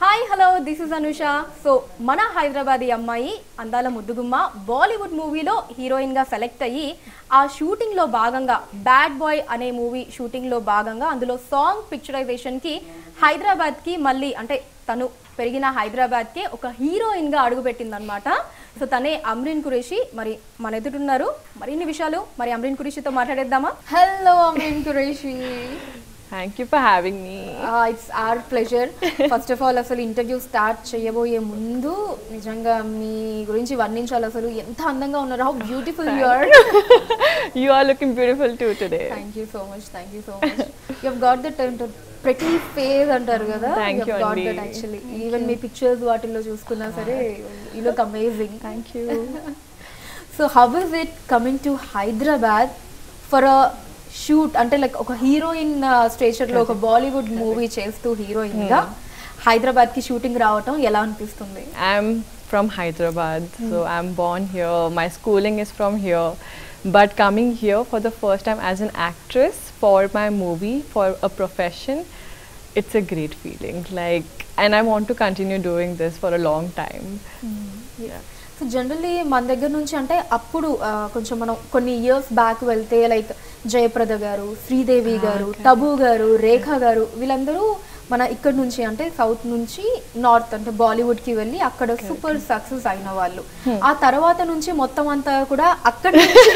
Hi hello this is Anusha. So మన హైదరాబాదీ అమ్మాయి అందాల ముద్దుగుమ్మ బాలీవుడ్ మూవీలో హీరోయిన్గా సెలెక్ట్ అయ్యి ఆ షూటింగ్లో భాగంగా బ్యాడ్ బాయ్ అనే మూవీ షూటింగ్లో భాగంగా అందులో సాంగ్ పిక్చరైజేషన్కి హైదరాబాద్కి మళ్ళీ అంటే తను పెరిగిన హైదరాబాద్కే ఒక హీరోయిన్గా అడుగుపెట్టిందనమాట. సో తనే అమ్రీన్ ఖురేషి. మరి మన ఎదురున్నారు మరిన్ని విషయాలు మరి అమ్రీన్ ఖురేషితో మాట్లాడేద్దామా? Hello Amreen Qureshi. Thank you for having me. It's our pleasure. First of all, అసలు ఇంటర్వ్యూ స్టార్ట్ చేయబోయే ముందు నిజంగా మీ గురించి వర్ణించాలి. అసలు ఎంత అందంగా ఉన్నారు. How beautiful you are. You are looking beautiful too today. Thank you so much. Thank you so much. You have got that pretty face అంటారు కదా. Thank you. Got that actually. Even మీ పిక్చర్స్ వాటిల్లో చూసుకున్నా సరే you look amazing. Thank you. So how is it coming to Hyderabad for a shoot అంటే like ఒక heroine స్టేచర్లో ఒక బాలీవుడ్ మూవీ చేస్తూ హీరోయిన్గా హైదరాబాద్కి షూటింగ్ రావటం ఎలా అనిపిస్తుంది? I'm from Hyderabad, so I'm born here. My schooling is from here, but coming here for the first time as an actress for my movie, for a profession, it's a great feeling. Like, and I want to continue doing this for a long time. Yeah. So generally మన దగ్గర నుంచి అంటే అప్పుడు కొంచెం మనం కొన్ని years back వెళ్తే like Jayaprada గారు, శ్రీదేవి గారు, టబు గారు, రేఖ గారు వీళ్ళందరూ మన ఇక్కడ నుంచి అంటే సౌత్ నుంచి నార్త్ అంటే బాలీవుడ్కి వెళ్ళి అక్కడ సూపర్ సక్సెస్ అయిన వాళ్ళు. ఆ తర్వాత నుంచి మొత్తం అంతా కూడా అక్కడ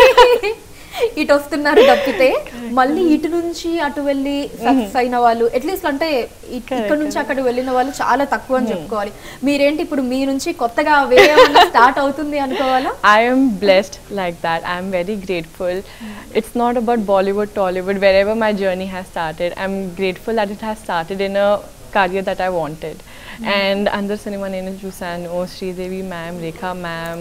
ఇటు వస్తున్నారు తప్పితే మళ్ళీ ఇటు నుంచి అటు వెళ్ళి సక్సెస్ అయిన వాళ్ళు అట్లీస్ట్ అంటే ఇక్కడ నుంచి అక్కడ వెళ్ళిన వాళ్ళు చాలా తక్కువ అని చెప్పుకోవాలి. మీరేంటి ఇప్పుడు మీ నుంచి కొత్తగా వేరే స్టార్ట్ అవుతుంది అనుకోవాలా? I am blessed like that. I am very grateful. It's not about Bollywood, Tollywood, wherever my journey has started. I'm grateful that it has started in a career that I wanted. And under cinema nenu chusanu Sridevi ma'am, Rekha ma'am,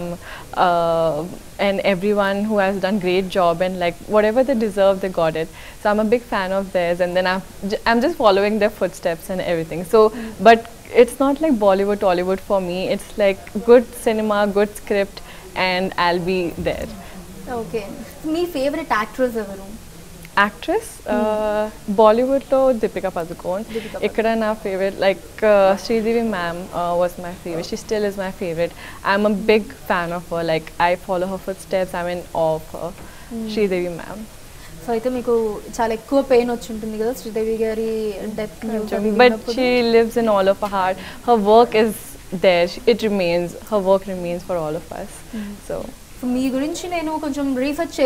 and everyone who has done great job and like whatever they deserve they got it. So I'm a big fan of theirs, and then I'm just following their footsteps and everything. So but it's not like Bollywood, Tollywood for me. It's like good cinema, good script, and I'll be there. Okay. మీ favourite actress ఎవరు? Actress, Bollywood lo Deepika Padukone. Ikkada na favorite like Sridevi ma'am was my favorite. She still is my favorite. I'm a big fan of her. Like I follow her footsteps. I'm in awe of her. Sridevi ma'am. So అయితే మీకు చాలా ఎక్కువ pain వచ్చి ఉంటుంది కదా శ్రీదేవి గారి death news? But she lives in all of our heart. Her work is there. It remains. Her work remains for all of us. So మీ గురించి నేను కొంచెం రీసెర్చ్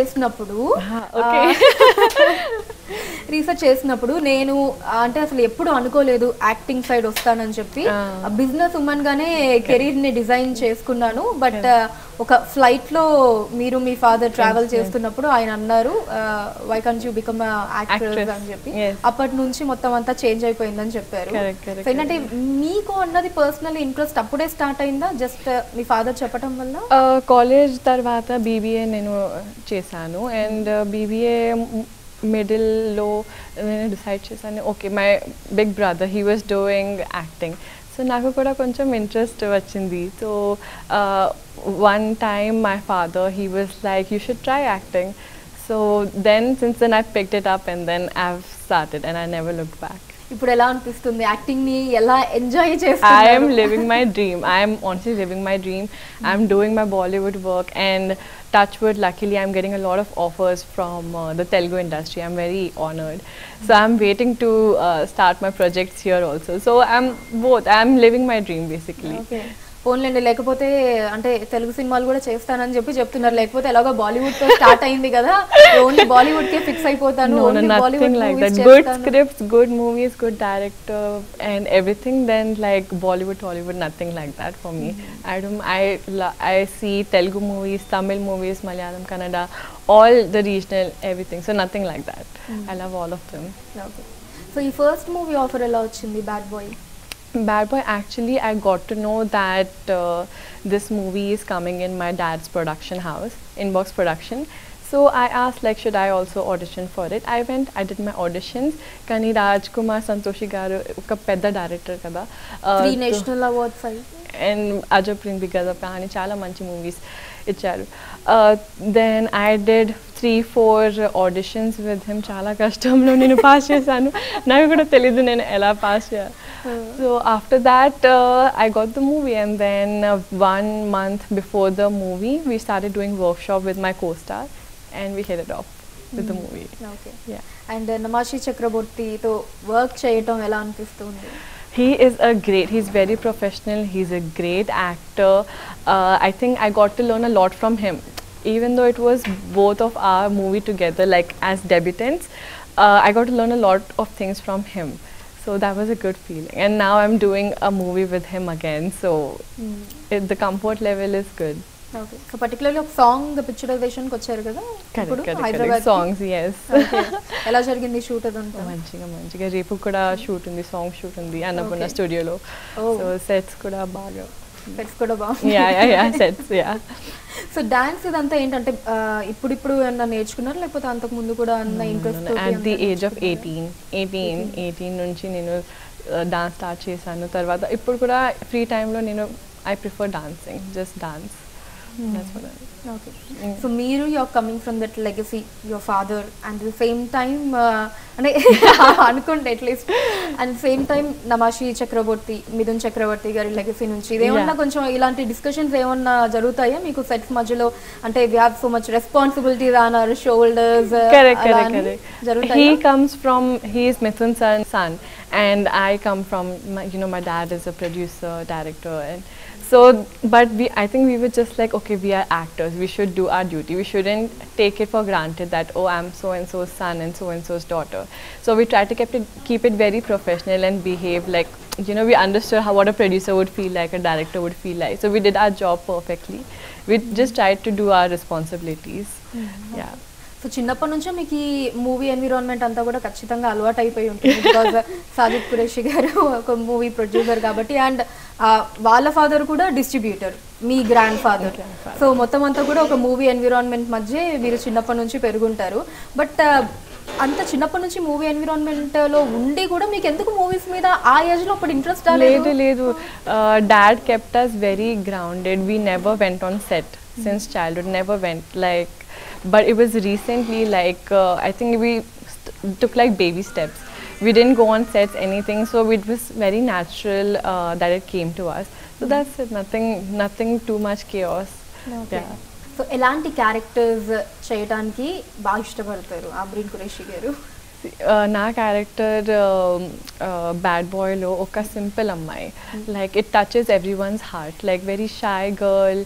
చేసినప్పుడు నేను అంటే అసలు ఎప్పుడు అనుకోలేదు యాక్టింగ్ సైడ్ వస్తానని చెప్పి. బిజినెస్ ఉమెన్ గానే కెరీర్ ని డిజైన్ చేసుకున్నాను. బట్ ఒక ఫ్లైట్ లో మీరు మీ ఫాదర్ ట్రావెల్ చేస్తున్నప్పుడు ఆయన అన్నారు why can't you become actress అని చెప్పి. అప్పటి నుంచి మొత్తం అంతా చేంజ్ అయిపోయిందని చెప్పారు. ఏంటంటే మీకు అన్నది పర్సనల్ ఇంట్రెస్ట్ అప్పుడే స్టార్ట్ అయిందా జస్ట్ మీ ఫాదర్ చెప్పడం వల్ల? కాలేజ్ తర్వాత BBA నేను చేశాను. అండ్ BBA మిడిల్లో నేను డిసైడ్ చేశాను okay my big brother he was doing acting. So నాకు కూడా కొంచెం ఇంట్రెస్ట్ వచ్చింది. So one time my father he was like you should try acting. So since then I picked it up and then I have started and I never looked back. ఇప్పుడు ఎలా అనిపిస్తుంది acting ని ఎలా enjoy చేస్తున్నారు? I am living my dream. I am honestly living my dream. I am doing my Bollywood work, and touch wood, luckily I'm getting a lot of offers from the Telugu industry. I'm very honored. So I'm waiting to start my projects here also. So I'm both. I'm living my dream basically. Okay. పోన్లేండి, లేకపోతే అంటే తెలుగు సినిమాలు కూడా చేస్తానని చెప్తున్నారు. లేకపోతే ఎలాగో బాలీవుడ్ తో start అయింది కదా, ఓన్లీ బాలీవుడ్ కే ఫిక్స్ అయిపోతాను. Nothing like that. Good scripts, good movies, good director and everything. Then like Bollywood, Hollywood, nothing like that for me. I see Telugu movies, Tamil movies, Malayalam, Kannada, all the regional everything. So nothing like that. I love all of them. Okay. So ఈ first movie offer ఎలా వచ్చింది bad boy? Bad Boy, actually I got to know that this movie is coming in my dad's production house, Inbox Production. So I asked like should I also audition for it. I went, I did my auditions. Kani Rajkumar Santoshi garu oka pedda director kada, 3 national awards and Ajab Pring Bigada Kahani chala manchi movies icharu. Then I did 3-4 auditions with him. Chala kashtamlo nenu pass chesanu. Naku kuda teliyadu nenu ela pass cheyalo. So after that, I got the movie, and then 1 month before the movie, we started doing workshop with my co-star, and we hit it off with the movie. Okay Yeah. And Namashi చక్రవర్తితో work చేయటం ఎలా అనిపిస్తుంది? He is he's very professional, he's a great actor. I think I got to learn a lot from him. Even though it was both of our movie together, like as debutants, I got to learn a lot of things from him. So that was a good feeling. And now I'm doing a movie with him again, so the comfort level is good. Okay so particularly ఒక song పిక్చరైజేషన్కి వచ్చారు కదా ఇప్పుడు Correct. Hyderabad Songs, yes. ఎలా జరిగింది shoot అదంతా? మంచిగా రేపు కూడా షూట్ ఉంది, సాంగ్ షూట్ ఉంది అన్నపూర్ణ Okay. స్టూడియోలో. Oh. సో సెట్స్ కూడా బాగా. సెట్స్ కూడా బాగుంది. Yeah, sets, yeah. So dance ఇదంతా ఏంటంటే ఇప్పుడు ఏమన్నా నేర్చుకున్నారా లేకపోతే అంతకు ముందు కూడా అన్న interest At the age of 18 నుంచి నేను డాన్స్ స్టార్ట్ చేశాను. తర్వాత ఇప్పుడు కూడా ఫ్రీ టైంలో నేను I prefer dancing, just dance. That's what I okay so మీరు you are coming from that legacy your father and the same time అంటే అనుకుంటే at least and same time Namashi Chakraborty, Mithun Chakraborty గారి లెగసీ నుంచి ఇదేమన్నా కొంచెం ఇలాంటి డిస్కషన్స్ ఏమన్నా జరుగుతాయా మీకు సెట్స్ మధ్యలో? అంటే we have so much responsibilities on our shoulders. Correct. జరుగుతాయా? He is Mithun's son, and I come from, my dad is a producer, director, and so, but I think we were just like, okay, we are actors, we should do our duty, we shouldn't take it for granted that, oh, I'm so and so's son and so's daughter. So we try to keep it very professional and behave like, we understood what a producer would feel like, a director would feel like. So we did our job perfectly. We just tried to do our responsibilities. Yeah. So చిన్నప్పటి నుంచే మీకు ఈ movie environment అంతా కూడా ఖచ్చితంగా అలవాటు అయిపోయి ఉంటుంది. బికాజ్ సాజిద్ ఖురేషి గారు ఒక మూవీ ప్రొడ్యూసర్ కాబట్టి, అండ్ వాళ్ళ ఫాదర్ కూడా డిస్ట్రిబ్యూటర్, మీ గ్రాండ్ ఫాదర్. సో మొత్తం అంతా కూడా ఒక మూవీ ఎన్విరాన్మెంట్ మధ్య మీరు చిన్నప్పటి నుంచి పెరుగుంటారు. బట్ అంత చిన్నప్పటి నుంచి మూవీ ఎన్విరాన్మెంట్లో ఉండి కూడా మీకు ఎందుకు మూవీస్ మీద ఆ ఏజ్లో అప్పుడు ఇంట్రెస్ట్ లేదు. Dad kept us very grounded. We never went on set since childhood, never went like. But it was recently, like I think we took like baby steps. We didn't go on sets, anything, so it was very natural that it came to us. So that's it, nothing too much chaos. Okay. Yeah. So ఎలాంటి characters చేయడానికి బాగా ఇష్టపడతారు అమ్రీన్ ఖురేషి గారు? నా character bad బాయ్లో ఒక simple అమ్మాయి, like it touches everyone's heart, like very shy girl.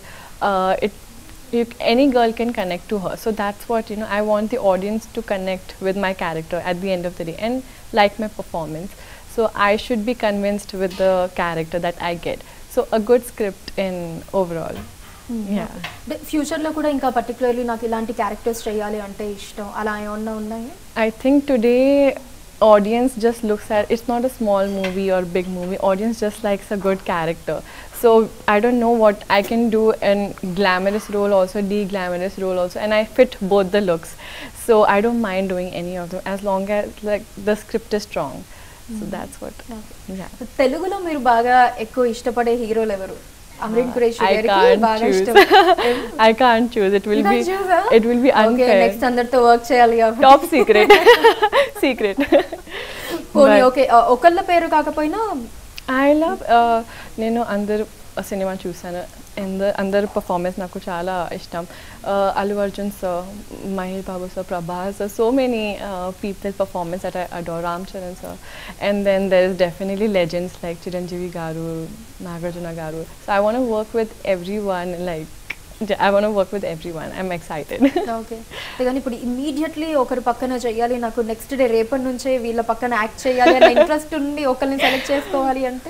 Any girl can connect to her, so that's what I want the audience to connect with my character at the end of the day and like my performance. So I should be convinced with the character that I get. So a good script in overall. Yeah. ఫ్యూచర్లో కూడా ఇంకా particularly నాకు ఇలాంటి characters చేయాలి అంటే ఇష్టం, అలా ఏమన్నా ఉన్నాయి? I think today audience just looks at, it's not a small movie or big movie, audience just likes a good character. So I don't know what I can do in glamorous role also, de-glamorous role also, and I fit both the looks. So I don't mind doing any of them as long as like the script is strong. So that's what. Yeah. తెలుగులో మీరు బాగా ఎక్కువ ఇష్టపడే హీరోలు ఎవరు? అమ్రీన్ ఖురేషి గారికి బాగా ఇష్టం. I can't choose. It will be unfair. Okay, next అందరితో వర్క్ చేయాలి కాబట్టి top secret. పోనీ ఓకే, ఒకళ్ళ పేరు కాకపోయినా I love నేను అందరు సినిమా చూసాను, అందరు పర్ఫార్మెన్స్ నాకు చాలా ఇష్టం. Allu Arjun sir, Mahesh Babu sir, Prabhas sir, so many people performance that I adore, Ram Charan sir, and then there is definitely legends like Chiranjeevi గారు, నాగార్జున గారు. So I want to work with everyone, like I want to work with everyone. I'm excited. Okay, కానీ ఇప్పుడు immediately ఒకరి పక్కన చేయాలి, నాకు next day రేపటి నుంచే వీళ్ళ పక్కన యాక్ట్ చేయాలి అనే ఇంట్రెస్ట్ ఉండి ఒకరిని సెలెక్ట్ చేసుకోవాలి అంటే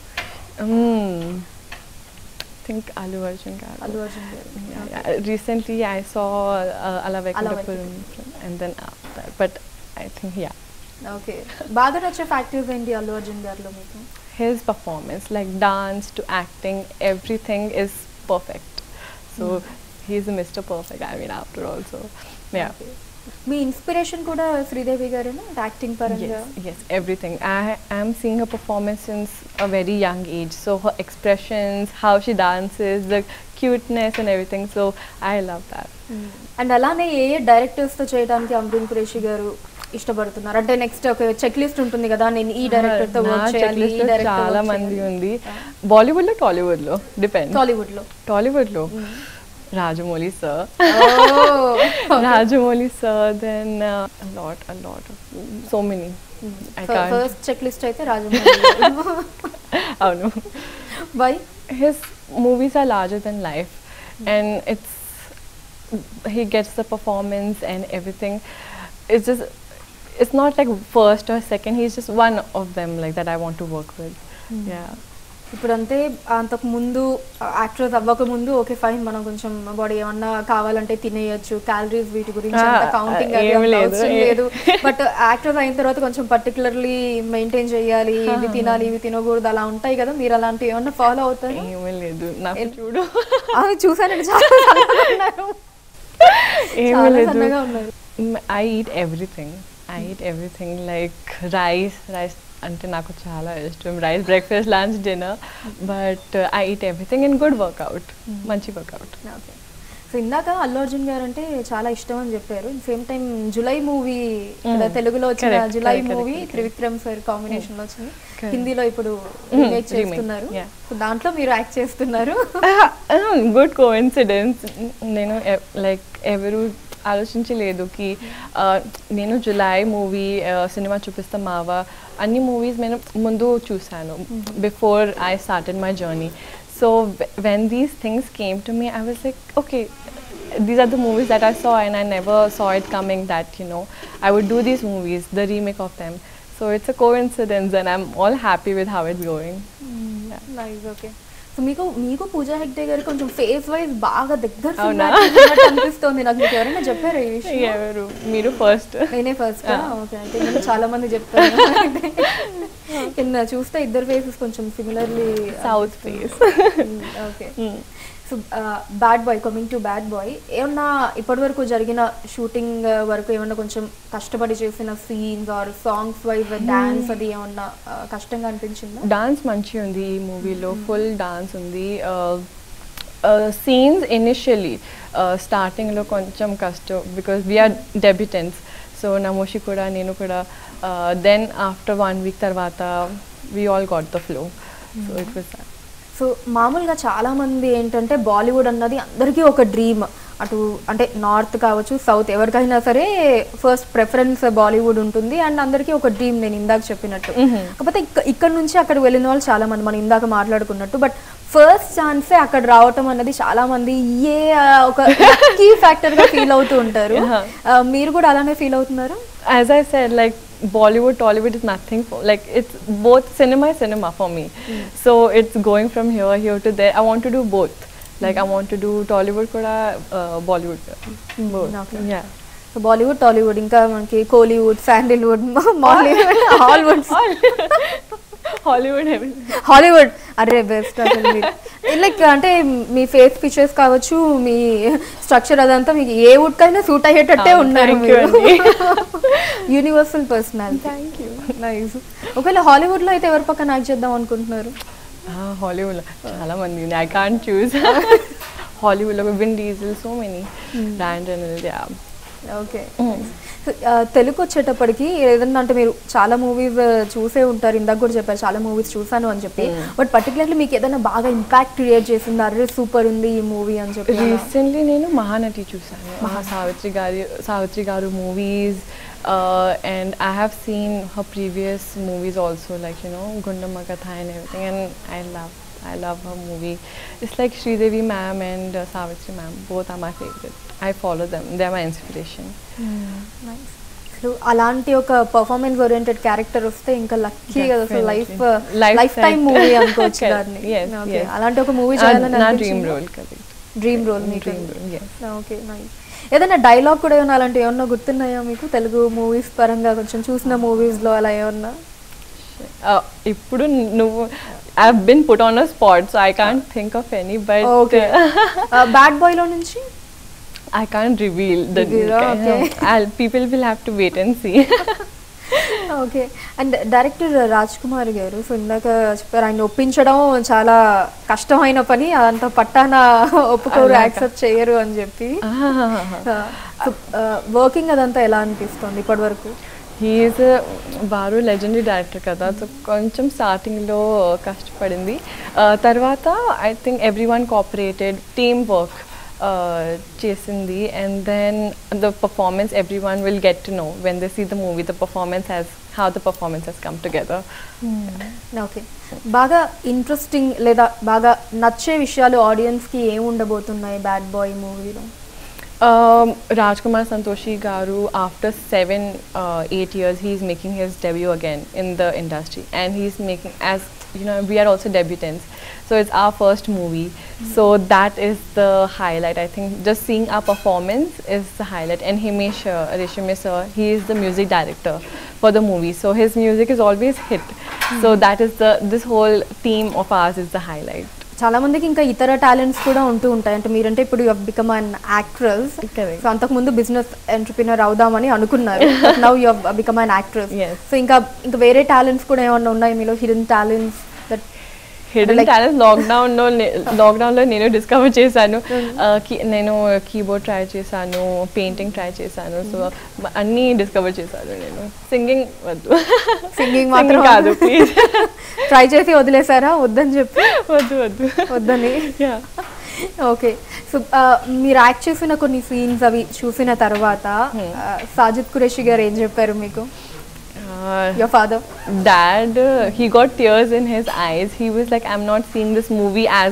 think Allu Arjun garu. Allu Arjun garu. Yeah. Recently I saw Ala Vaikunta film, and then after, but I think Okay. బాగా నచ్చే ఫ్యాక్టర్స్ ఏంటి అల్లు అర్జున్ గారిలో మీకు? His performance, like dance to acting, everything is perfect. So he's a Mr. Perfect, I mean, after all. So yeah. Okay. మీ inspiration కూడా శ్రీదేవి గారేనా acting పరంగా? Yes, everything. I am seeing her performance since a very young age. So her expressions, how she dances, the cuteness and everything. So I love that. And అలానే ఏ డైరెక్టర్స్తో చేయడానికి అమ్రీన్ ఖురేషి గారు ఇష్టపడుతున్నారు? అంటే నెక్స్ట్ ఒక చెక్ లిస్ట్ ఉంటుంది కదా, నేను ఈ డైరెక్టర్ తో వర్క్ చేయాలి, ఈ డైరెక్టర్ చాలా మంది ఉంది. బాలీవుడ్ లో టాలీవుడ్ లో డిపెండ్. టాలీవుడ్ లో Rajamouli sir. Oh, okay. Rajamouli sir, then a lot of so many. I can't. First checklist అయితే రాజమౌళి. అవును. Why? His movies are larger than life, and he gets the performance and everything. It's not like first or second. He's just one of them like that I want to work with. Yeah. ఇప్పుడు అంటే అంతకు ముందు actress అవ్వక ముందు okay fine, మనం కొంచెం body ఏమన్నా కావాలంటే తినేయచ్చు, క్యాలరీస్ వీటి గురించి అంత కౌంటింగ్ లేదు. బట్ యాక్ట్రెస్ అయిన తర్వాత కొంచెం పర్టికులర్లీ మెయింటైన్ చేయాలి, ఇవి తినాలి ఇవి తినకూడదు అలా ఉంటాయి కదా, మీరు అలాంటివి ఏమన్నా ఫాలో అవుతారు? ఏమీ లేదు, నాకు చూడు అవి చూసానండి, చాలా సన్నగా ఉన్నారు. I eat everything like rice అంటే నాకు చాలా ఇష్టం, rice breakfast lunch dinner, but I eat everything in good workout, మంచి వర్కౌట్. ఓకే. సో ఇందాక అల్లు అర్జున్ గారు అంటే చాలా ఇష్టం అని చెప్పారు, సేమ్ టైం జులై మూవీ తెలుగులో వచ్చిన Julayi movie Trivikram sir combination లో వచ్చింది, హిందీలో ఇప్పుడు రీమేక్ చేస్తున్నారు, దాంట్లో మీరు యాక్ట్ చేస్తున్నారు. Good coincidence. నేను లైక్ ఎవరు ఆలోచించలేదు కి నేను జులై మూవీ సినిమా చూపిస్తా మావా అన్ని మూవీస్ నేను ముందు చూసాను before I started my journey. So when these things came to me I was like okay, these are the movies that I saw and I never saw it coming that, you know, I would do these movies, the remake of them. So it's a coincidence and I'm all happy with how it's going. Yeah. Nice, okay. So మీకు పూజా హెగ్డే గారు కొంచెం face wise బాగా దగ్గర అనిపిస్తుంది నాకు, మీకు ఎవరైనా చెప్పారు ఈ విషయం? ఎవరు? మీరు ఫస్ట్? నేనే ఫస్ట్. ఓకే, అయితే నేను చాలా మంది చెప్తాను. కింద చూస్తే ఇద్దరు ఫేసెస్ కొంచెం similarly south face. Okay. So bad boy, coming to bad boy, ఏమన్నా ఇప్పటి వరకు జరిగిన షూటింగ్ వరకు ఏమన్నా కొంచెం కష్టపడి చేసిన scenes or songs wise dance అది ఏమన్నా కష్టంగా అనిపించిందా? డాన్స్ మంచిగా ఉంది ఈ మూవీలో, ఫుల్ డాన్స్ ఉంది. సీన్స్ ఇనిషియలీ స్టార్టింగ్లో కొంచెం కష్టం because we are debutantes, so Namashi కూడా నేను కూడా, దెన్ ఆఫ్టర్ 1 week తర్వాత we all got the flow. So it was that. So మామూలుగా చాలామంది ఏంటంటే బాలీవుడ్ అన్నది అందరికీ ఒక డ్రీమ్, అటు అంటే నార్త్ కావచ్చు సౌత్ ఎవరికైనా సరే ఫస్ట్ ప్రిఫరెన్స్ బాలీవుడ్ ఉంటుంది అండ్ అందరికీ ఒక డ్రీమ్, నేను ఇందాక చెప్పినట్టు. కాకపోతే ఇక్కడ నుంచి అక్కడ వెళ్ళిన వాళ్ళు చాలా మంది మనం ఇందాక మాట్లాడుకున్నట్టు, బట్ ఫస్ట్ ఛాన్సే అక్కడ రావటం అన్నది చాలా మంది ఒక కీ ఫ్యాక్టర్ గా ఫీల్ అవుతూ ఉంటారు. మీరు కూడా అలానే ఫీల్ అవుతున్నారు? As I said, like Bollywood, Tollywood is nothing for, like it's both cinema for me. So it's going from here to there. I want to do both. Like I want to do Tollywood kuda, Bollywood both. Okay. Yeah. So Bollywood, Tollywood, ఇంకా మనకి Kollywood, Sandalwood, Mollywood, Hollywood, Hollywood are best అసలు. Like అంటే మీ face features కావచ్చు, మీ structure అదంతా మీకు ఏ would కైనా suit అయ్యేటట్టే ఉన్నారు, universal personality. Thank you. Nice. ఒకవేళ హాలీవుడ్ లో అయితే ఎవరి పక్కన యాక్ట్ చేద్దాం అనుకుంటున్నారు? హాలీవుడ్ లో చాలా మంది ఉంది, ఐ కాంట్ చూస్. హాలీవుడ్ లో Vin Diesel, so many, Ryan Reynold. Okay. Telugu వచ్చేటప్పటికి ఏదన్నా అంటే మీరు చాలా మూవీస్ చూసే ఉంటారు, ఇందాక కూడా చెప్పారు చాలా మూవీస్ చూసాను అని చెప్పి, బట్ పర్టికులర్లీ మీకు ఏదైనా బాగా ఇంపాక్ట్ క్రియేట్ చేసింది, అరే సూపర్ ఉంది ఈ మూవీ అని చెప్పి? రీసెంట్లీ నేను మహానటి చూసాను, సావిత్రి గారు movies, and I have seen her previous movies also, like, you know, Gundamma Katha and everything, and I love her movie. It's like Sridevi ma'am and Savitri ma'am, both are my favorite. I follow them, they are my inspiration. Nice. So అలాంటి ఒక performance oriented character వస్తే ఇంకా lucky కదా, so life time movie అనుకోవచ్చు దాన్ని. Okay, అలాంటి ఒక movie చేయాలని నా డ్రీమ్ రోల్ కదా. డ్రీమ్ రోల్ మీకు? Okay, nice. ఏదైనా డైలాగ్ కూడా ఏమన్నా అలాంటి ఏమన్నా గుర్తున్నాయా మీకు తెలుగు మూవీస్ పరంగా, కొంచెం చూసిన మూవీస్ లో అలా ఏమన్నా? ఇప్పుడు నువ్వు I've been put on a spot, so I can't think of any, but okay. Bad boy lo nunchi I can't reveal the okay. People will have to wait and see. Okay. And director Raj Kumar గారు, so ఇందాక చెప్పారు ఆయన ఒప్పించడం చాలా కష్టమైన పని, అంత పట్టాన ఒప్పుకోరు, accept చేయరు అని చెప్పి. వర్కింగ్ అదంతా ఎలా అనిపిస్తుంది ఇప్పటి వరకు? హీఈస్ బారు లెజెండరీ డైరెక్టర్ కదా, సో కొంచెం స్టార్టింగ్లో కష్టపడింది. తర్వాత I think every one cooperated, team work చేసింది. And then the performance every one will get to know when they see the movie the performance has how the performance has come together. ఓకే, బాగా interesting లేదా బాగా నచ్చే విషయాలు ఆడియన్స్కి ఏమి ఉండబోతున్నాయి బ్యాడ్ బాయ్ మూవీలో? Rajkumar Santoshi Garu, after 7-8 years, he's making his debut again in the industry, and he's making, as you know, we are also debutants, so it's our first movie. So that is the highlight. I think just seeing our performance is the highlight. And Himesh Reshame sir, he is the music director for the movie, so his music is always hit. So that is this whole team of ours is the highlight. చాలా మందికి ఇంకా ఇతర talents కూడా ఉంటూ ఉంటాయి. అంటే మీరంటే ఇప్పుడు you have become an actress, so అంతకుముందు బిజినెస్ ఎంటర్‌ప్రెన్యూర్ అవుదామని అనుకున్నారు, but now you have become an actress. So ఇంకా వేరే టాలెంట్స్ కూడా ఏమన్నా ఉన్నాయి మీలో, హిడెన్ టాలెంట్స్? హిడెన్ టాలెంట్స్ లాక్డౌన్లో నేను డిస్కవర్ చేశాను. నేను కీబోర్డ్ ట్రై చేశాను, పెయింటింగ్ ట్రై చేశాను, సో అన్నీ డిస్కవర్ చేశాను నేను. సింగింగ్ వద్దు, సింగింగ్ మాత్రం కాదు ప్లీజ్. ట్రై చేసి వదిలేసారా? వద్దని చెప్పి వద్దని. ఓకే, సో మీరు యాక్ట్ చేసిన కొన్ని సీన్స్ అవి చూసిన తర్వాత సాజిద్ ఖురేషీ గారు ఏం చెప్పారు మీకు? Your father? Dad, he got tears in his eyes. He was like, I'm not seeing this movie as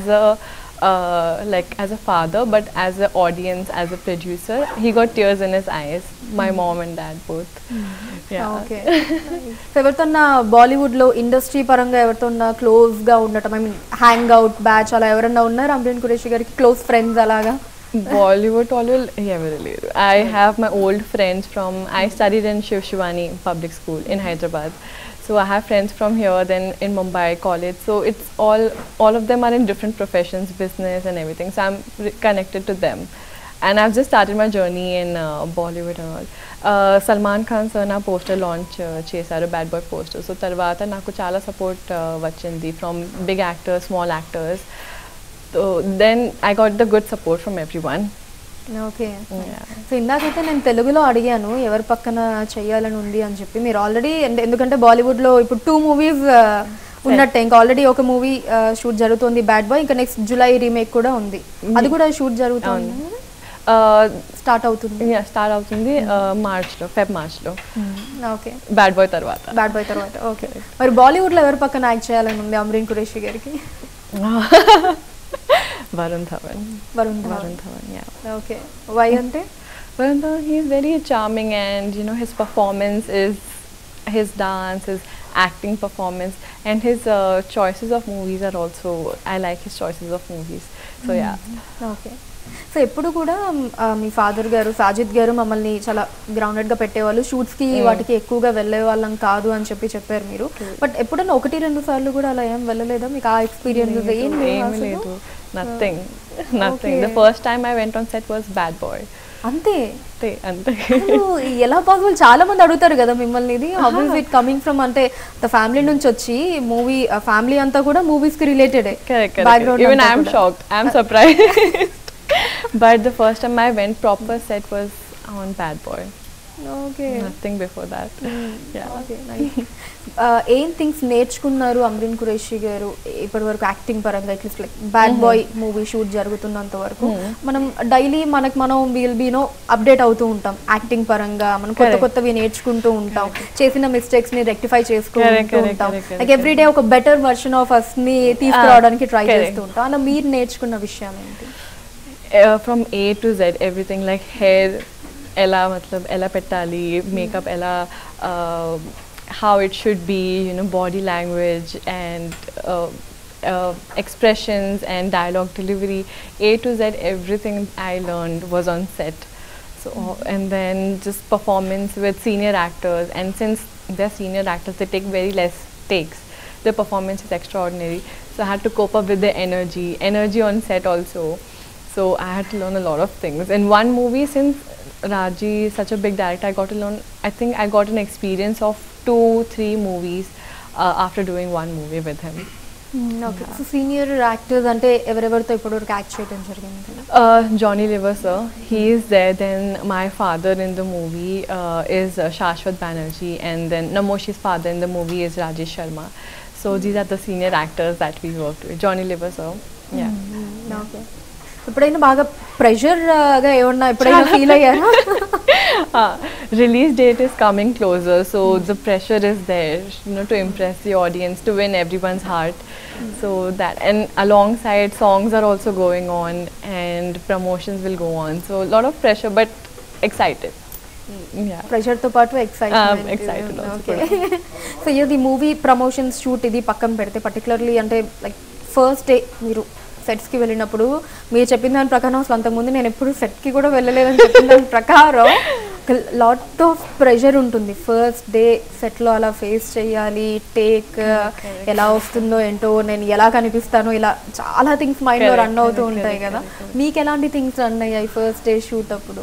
as a father, but as an audience, as a producer. He got tears in his eyes. My mom and dad both. Yeah. Okay. So ఎవరితోన్నా బాలీవుడ్లో industry పరంగా ఎవరితోన్నా క్లోజ్గా ఉండటం, I mean hang out batch అలా ఎవరన్నా ఉన్నారు అమ్రీన్ ఖురేషీ గారికి close friends అలాగా? Bollywood ఎవరు లేరు. I have my old friends from, I studied in Shiv Shivani Public School in Hyderabad. So I have friends from here, then in Mumbai college. So it's all of them are in different professions, business and everything. So I'm connected to them. And I've just started my journey in Bollywood and all. Salman Khan sir na poster launch chesaru, Bad Boy poster. So tarvata naku chala support vachindi from big actors, small actors. So then I got the good support from everyone. Okay, so ఇందాకైతే నేను తెలుగులో అడిగాను ఎవరి పక్కన చెయ్యాలని ఉంది అని చెప్పి. మీరు ఆల్రెడీ, ఎందుకంటే బాలీవుడ్లో ఇప్పుడు 2 మూవీస్ ఉన్నట్టే, ఇంకా ఆల్రెడీ ఒక మూవీ షూట్ జరుగుతుంది బ్యాడ్ బాయ్, ఇంకా నెక్స్ట్ జూలై రీమేక్ కూడా ఉంది, అది కూడా షూట్ జరుగుతుంది, స్టార్ట్ అవుతుంది మార్చ్లో, మార్చ్లో. ఓకే, బ్యాడ్ బాయ్ తర్వాత. ఓకే, మరి బాలీవుడ్లో ఎవరి పక్కన యాక్ట్ చేయాలని ఉంది అమ్రీన్ ఖురేషీ గారికి? Varun Dhawan, yeah. Okay, why ante? Varun Dhawan, he is very charming, and you know his performance is, his dance, his acting performance, and his choices of movies are also, I like his choices of movies. So yeah. Okay. So ఎప్పుడు కూడా మీ father గారు సాజిద్ గారు మమ్మల్ని చాలా గ్రౌండెడ్గా పెట్టేవాళ్ళు, షూట్స్కి వాటికి ఎక్కువగా వెళ్ళే వాళ్ళం కాదు అని చెప్పారు మీరు. బట్ ఎప్పుడన్నా 1-2 సార్లు కూడా అలా ఏం వెళ్ళలేదా మీకు? ఆ ఎక్స్పీరియన్స్ ఏం లేదు? Nothing. The first time I went on set was Bad Boy. అంతే? ఎలా పాసిబుల్? చాలా మంది అడుగుతారు కదా మిమ్మల్ని, ఇది how is it coming from, అంటే ఫ్యామిలీ నుంచి వచ్చి మూవీ, ఫ్యామిలీ అంతా కూడా మూవీస్ కి related background. Even I am shocked, I am surprised. But the first time I went proper set was on Bad Boy. Okay. Nothing before that. Yeah. Okay, nice. ఏం things నేర్చుకున్నారు అమ్రీన్ ఖురేషీ గారు ఇప్పటి వరకు acting పరంగా? At least like bad boy movie shoot జరుగుతున్నంత వరకు మనం daily మనం విల్ బీ అప్డేట్ అవుతూ ఉంటాం యాక్టింగ్ పరంగా, మనం కొత్తవి నేర్చుకుంటూ ఉంటాం, చేసిన మిస్టేక్స్ ని రెక్టిఫై చేసుకుంటూ ఉంటాం, లైక్ ఎవ్రీడే ఒక బెటర్ వర్షన్ ఆఫ్ అస్ ని తీసుకురావడానికి ట్రై చేస్తూ ఉంటాం. అలా మీరు నేర్చుకున్న విషయం ఏంటి? From A to Z, everything, like hair ela pettali, makeup ela, how it should be, you know, body language and expressions and dialogue delivery, A to Z, everything I learned was on set. So and then just performance with senior actors, and since they're senior actors, they take very less takes. Their performance is extraordinary, so I had to cope up with their energy on set also. So I had to learn a lot of things. In one movie, since Raji is such a big director, I got to learn, I think I got an experience of 2-3 movies after doing one movie with him. Okay. So senior actors అంటే ఎవరెవరితో ఇప్పటివరకు act చేయడం జరిగింది? Johnny Lever sir, he is there. Then my father in the movie is Shashwat Banerjee, and then Namoshi's father in the movie is Rajesh Sharma. So these are the senior actors that we worked with. Johnny Lever sir, yeah. Okay. ఎప్పుడైనా బాగా ప్రెషర్గా ఏమన్నా ఎప్పుడైనా feel అయ్యారా? Release date is coming closer, so the pressure is there, to impress the audience, to win everyone's heart. So that, and alongside songs are also going on and promotions will go on. So a lot of pressure, but excited. Yeah. ప్రెషర్తో పాటు excitement. Excited also. Okay. So ఇది movie promotions shoot ఇది పక్కన పెడితే particularly అంటే like first day మీరు సెట్స్కి వెళ్ళినప్పుడు మీరు చెప్పిన దాని ప్రకారం అసలు అంతకుముందు నేను ఎప్పుడు సెట్కి కూడా వెళ్ళలేదని చెప్పిన దాని ప్రకారం లాట్ ఆఫ్ ప్రెషర్ ఉంటుంది. ఫస్ట్ డే సెట్లో అలా ఫేస్ చేయాలి, టేక్ ఎలా వస్తుందో ఏంటో, నేను ఎలా కనిపిస్తానో, ఇలా చాలా థింగ్స్ మైండ్లో రన్ అవుతూ ఉంటాయి కదా. మీకు ఎలాంటి థింగ్స్ రన్ అయ్యాయి ఫస్ట్ డే షూట్ అప్పుడు?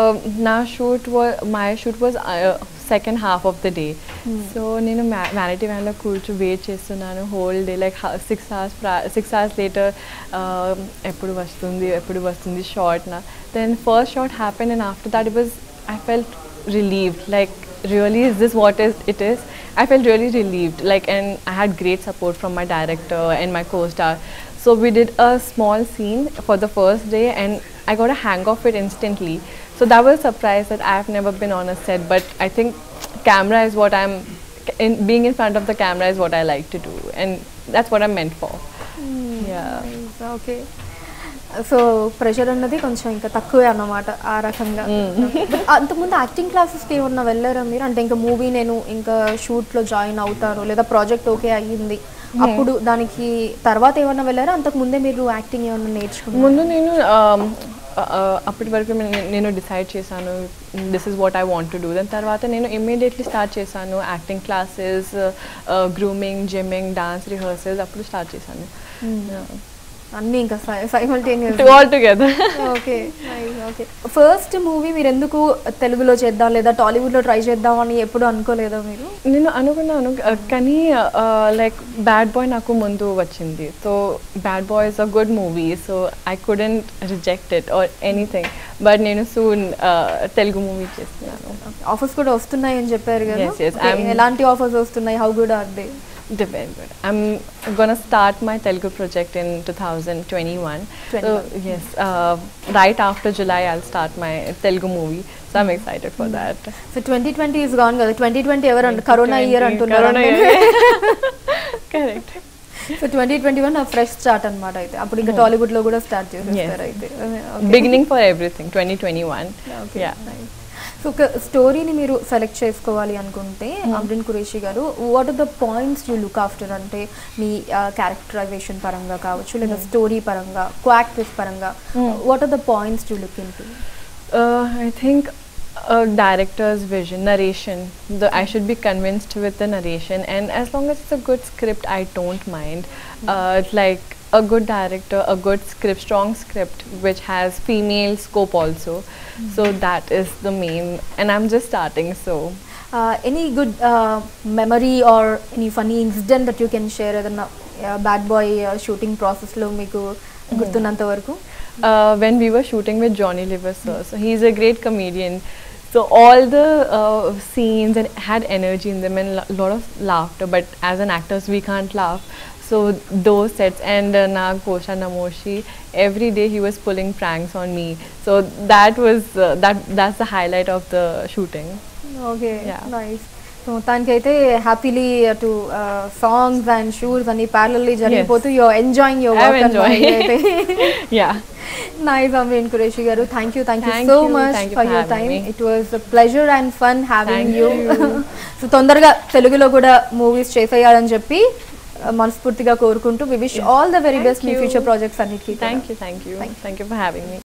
My shoot was second half of the day. So నేను వ్యానిటీ వ్యాన్లో కూర్చో వెయిట్ చేస్తున్నాను whole day, like 6 hours later ఎప్పుడు వస్తుంది షార్ట్ నా. Then first shot happen and after that I felt relieved, like really is this what it is? I felt really relieved, like, and I had great support from my director and my co-star. So we did a small scene for the first day and I got a hang of it instantly. So that was a surprise that I've never been on a set, but I think camera is what being in front of the camera is what I like to do, and that's what I'm meant for. Yeah. Okay. So pressure అన్నది కొంచెం ఇంకా తక్కువే అన్నమాట ఆ రకంగా. అంతకుముందు acting క్లాసెస్కి ఏమన్నా వెళ్ళారా మీరు? అంటే ఇంకా మూవీ నేను ఇంకా షూట్లో జాయిన్ అవుతాను లేదా ప్రాజెక్ట్ ఓకే అయ్యింది అప్పుడు దానికి తర్వాత ఏమన్నా వెళ్ళారా? అంతకు ముందే మీరు యాక్టింగ్ ఏమన్నా నేర్చుకున్నారు? ముందు నేను అప్పటి వరకు నేను డిసైడ్ చేశాను this is what I want to do. దాని తర్వాత నేను ఇమ్మీడియట్లీ స్టార్ట్ చేశాను acting classes, grooming, gymming, dance rehearsals అప్పుడు స్టార్ట్ చేశాను. అన్నీ ఇంకా simultaneous all together. Okay. Okay. First movie మీరు ఎందుకు తెలుగులో చేద్దాం లేదా టాలీవుడ్లో ట్రై చేద్దాం అని ఎప్పుడు అనుకోలేదా మీరు? నేను అనుకున్నాను కానీ లైక్ బ్యాడ్ బాయ్ నాకు ముందు వచ్చింది. So bad boy is a good movie, so I couldn't reject it or anything. But నేను సూన్ తెలుగు మూవీ చేస్తున్నాను. ఆఫర్స్ కూడా వస్తున్నాయి అని చెప్పారు కదా. Yes. ఎలాంటి ఆఫర్స్ వస్తున్నాయి? How good are they? Very good. I'm gonna start my Telugu project in 2021. So yes, right after July I'll start my Telugu movie. So I'm excited for that. So 2020 is gone కదా. 2020 ఎవరు corona year అంటున్నారు. Correct. So 2021 ఆ fresh start అన్నమాట. అయితే అప్పుడు ఇంకా టాలీవుడ్ లో కూడా స్టార్ట్ చేస్తారు. అయితే beginning for everything 2021. Yeah. So ఒక స్టోరీని మీరు సెలెక్ట్ చేసుకోవాలి అనుకుంటే అమ్రిన్ ఖురేషీ గారు, what are the points you look after? అంటే మీ క్యారెక్టరైజేషన్ పరంగా కావచ్చు లేదా స్టోరీ పరంగా, కో-యాక్టర్స్ పరంగా, what are the points you look into? I think director's vision, narration. I should be convinced with the narration, and as long as it's a good script, I don't mind. Like a good director, a good script, strong script, which has female scope also. So that is the main, and I'm just starting. So any good memory or any funny incident that you can share in the Bad Boy shooting process lo meeku gurtunnanta varaku? When we were shooting with Johnny Lever sir, so he's a great comedian. So all the scenes and had energy in them and lot of laughter, but as an actors we can't laugh. So those sets, and na Kosha Namoshi, every day he was pulling pranks on me. So that was that's the highlight of the shooting. Okay, yeah. Nice. So మొత్తానికైతే happily two songs and shoots అన్ని parallelly జరిగిపోతూ you are enjoying your work అయితే. Yeah. Nice, Amrin Qureshi garu. Thank you so much for your time. It was a pleasure and fun having you. So తొందరగా తెలుగులో కూడా movies చేసేయాలని చెప్పి మనస్ఫూర్తిగా కోరుకుంటూ we wish all the very best in future projects అన్నిటికీ. Thank you for having me.